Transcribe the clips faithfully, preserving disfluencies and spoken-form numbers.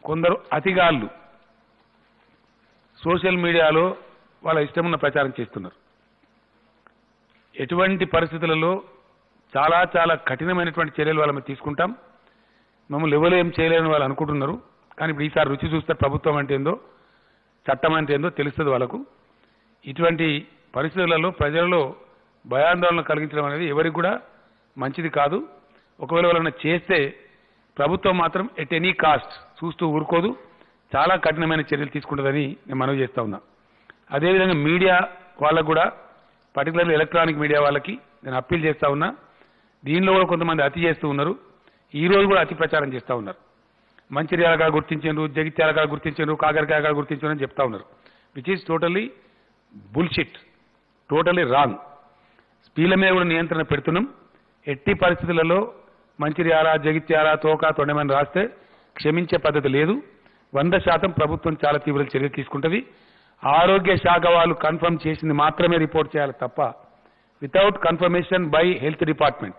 కొందరు అతిగాళ్ళు సోషల్ మీడియాలో వాళ్ళ ఇష్టమున్న ప్రచారం చేస్తున్నారు. ఎటువంటి పరిస్థితులలో చాలా చాలా కఠినమైనటువంటి చర్యలు వాళ్ళ మీద తీసుకుంటాం. మమ్మల్ని ఎవరు ఏం చేయలేని వాళ్ళు అనుకుంటున్నారు. కానీ ఇప్పుడు ఈసారి రుచి చూస్తే ప్రభుత్వం అంటే ఏందో చట్టం అంటే ఏందో తెలుస్తుంది వాళ్ళకు. ఇటువంటి పరిస్థితులలో ప్రజలలో భయాందోళన కలిగించడం అనేది ఎవరికి కూడా మంచిది కాదు. ఒకవేళ వాళ్ళని చేస్తే ప్రభుత్వం మాత్రం ఎట్ ఎనీ కాస్ట్ చూస్తూ ఊరుకోదు, చాలా కఠినమైన చర్యలు తీసుకుంటుందని నేను మనవి చేస్తా ఉన్నా. అదేవిధంగా మీడియా వాళ్ళకు కూడా పర్టికులర్లీ ఎలక్ట్రానిక్ మీడియా వాళ్ళకి నేను అప్పీల్ చేస్తా ఉన్నా. దీనిలో కూడా కొంతమంది అతి చేస్తూ ఉన్నారు. ఈ రోజు కూడా అతి ప్రచారం చేస్తూ ఉన్నారు. మంచిర్యాల కాడ గుర్తించారు, జగిత్యాల కాడ గుర్తించారు, కాకరకాయ కాడ గుర్తించారు అని చెప్తా ఉన్నారు. Which is totally bullshit, totally wrong. స్పీల మీద కూడా నియంత్రణ పెడుతున్నాం. ఎట్టి పరిస్థితులలో మంచిర్యాల, జగిత్యాల, తోక, తొండమని రాస్తే క్షమించే పద్ధతి లేదు. వంద శాతం ప్రభుత్వం చాలా తీవ్ర చర్యలు తీసుకుంటుంది. ఆరోగ్య శాఖ వాళ్ళు కన్ఫర్మ్ చేసింది మాత్రమే రిపోర్ట్ చేయాలి తప్ప without confirmation by health department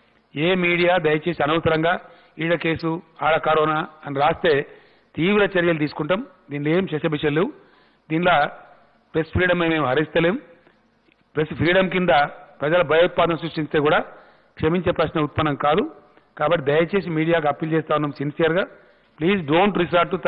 ఏ మీడియా దయచేసి అనవసరంగా ఈడ కేసు ఆడ కరోనా అని రాస్తే తీవ్ర చర్యలు తీసుకుంటాం. దీనిలో ఏం శశబిషలు లేవు. దీనిలో ప్రెస్ ఫ్రీడమ్ మేము హరిస్తలేం. ప్రెస్ ఫ్రీడమ్ కింద ప్రజల భయోత్పాదన సృష్టిస్తే కూడా క్షమించే ప్రశ్న ఉత్పన్నం కాదు. కాబట్టి దయచేసి మీడియాకు అప్పీల్ చేస్తా ఉన్నాం సిన్సియర్గా, please don't resort to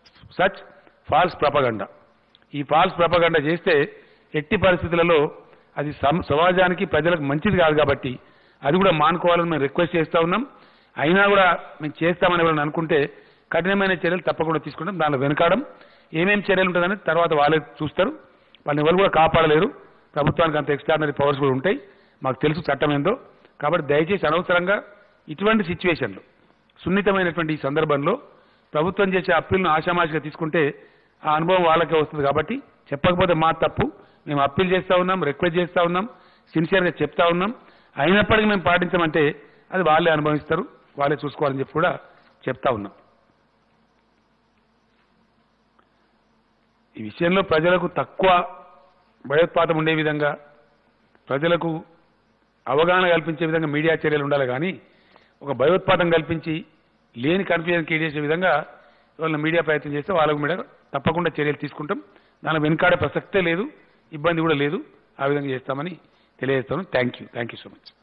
such false propaganda. ఈ ఫాల్స్ ప్రపగండా చేస్తే ఎట్టి పరిస్థితులలో అది సమాజానికి ప్రజలకు మంచిది కాదు. కాబట్టి అది కూడా మానుకోవాలని మేము రిక్వెస్ట్ చేస్తా ఉన్నాం. అయినా కూడా మేము చేస్తామని ఎవరైనా అనుకుంటే కఠినమైన చర్యలు తప్పకుండా తీసుకుంటాం. దానిలో వెనకాడం ఏమేమి చర్యలు ఉంటుందని తర్వాత వాళ్ళే చూస్తారు. వాళ్ళని ఎవరు కూడా కాపాడలేరు. ప్రభుత్వానికి అంత ఎక్స్ట్రాడినరీ పవర్స్ కూడా ఉంటాయి. మాకు తెలుసు చట్టం ఏందో. కాబట్టి దయచేసి అనవసరంగా ఇటువంటి సిచ్యువేషన్లు సున్నితమైనటువంటి ఈ సందర్భంలో ప్రభుత్వం చేసే అప్పీల్ను ఆషామాషిగా తీసుకుంటే ఆ అనుభవం వాళ్ళకే వస్తుంది. కాబట్టి చెప్పకపోతే మా తప్పు. మేము అప్పీల్ చేస్తా ఉన్నాం, రిక్వెస్ట్ చేస్తా ఉన్నాం, సిన్సియర్గా చెప్తా ఉన్నాం. అయినప్పటికీ మేము పాటించమంటే అది వాళ్ళే అనుభవిస్తారు, వాళ్ళే చూసుకోవాలని చెప్పి కూడా చెప్తా ఉన్నాం. ఈ విషయంలో ప్రజలకు తక్కువ భయోత్పాతం ఉండే విధంగా, ప్రజలకు అవగాహన కల్పించే విధంగా మీడియా చర్యలు ఉండాలి. కానీ ఒక భయోత్పాతం కల్పించి లేని కన్ఫ్యూజన్ క్రియేట్ చేసే విధంగా వాళ్ళని మీడియా ప్రయత్నం చేస్తే వాళ్ళకు మీద తప్పకుండా చర్యలు తీసుకుంటాం. దాని వెనుకాడే ప్రసక్తే లేదు, ఇబ్బంది కూడా లేదు. ఆ విధంగా చేస్తామని తెలియజేస్తాను. Thank you thank you so much.